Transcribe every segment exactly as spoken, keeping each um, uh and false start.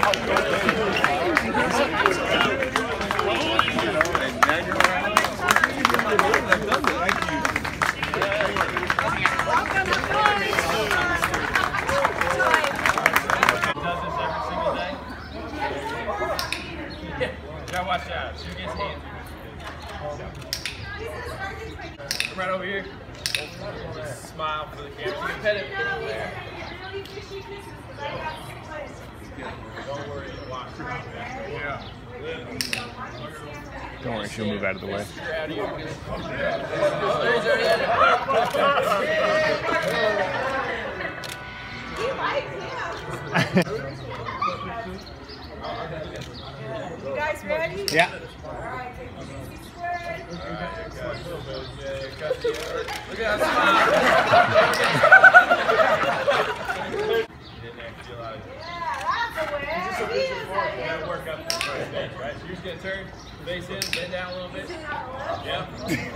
Gotta watch out. She gets hands. Right over here. Just smile for the camera. You can pet it. Don't worry. Watch. Yeah. Don't worry, she'll move out of the way. You guys ready? Yeah. All right, take it easy, square. Look at that Yeah, that's a win. He is a win. work up to the first base, right? So you're just gonna turn, face in, bend down a little bit. Yeah.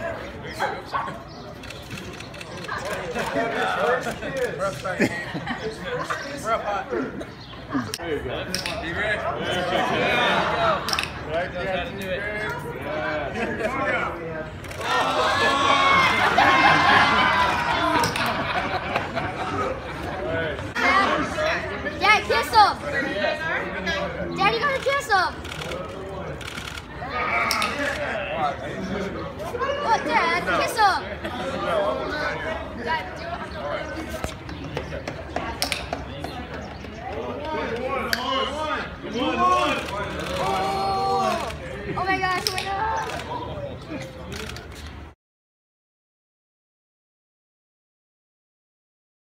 We're up tight. We're up hot. There you go. You ready? Yeah. Right, knows how to do it. Dad, kiss him! Daddy, gotta kiss him! What, Dad? Kiss him!